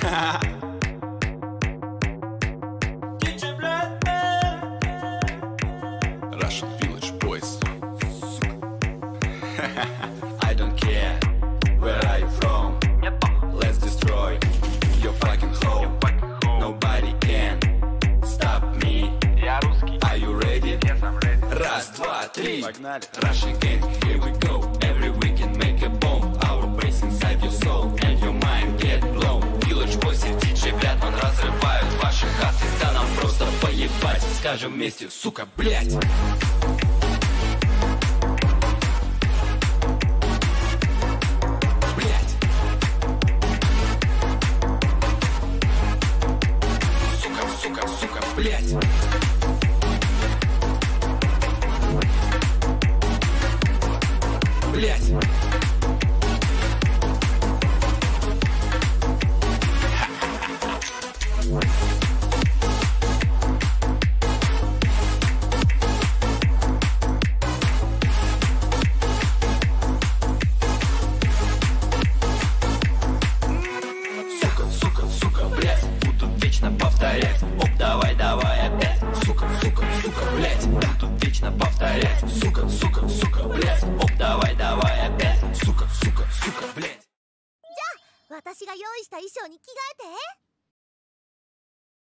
Russian Village Boys. I don't care where are you from. Let's destroy your fucking home. Nobody can stop me. Are you ready? Раз, два, три. Russian gang, here we go. Every weekend make a bomb. Our bass inside your soul and your mind get blown. Village Boys и DJ Братман разрывают ваши хаты. Да нам просто поебать. Скажем вместе, сука, блять. Блять. Блять. Сука, блять. Буду вечно повторять. Оп, давай, опять. Сука, блять. Буду вечно повторять. Сука, блять. Оп, давай, опять. Сука, блять. じゃあ私が用意した衣装に着替えて。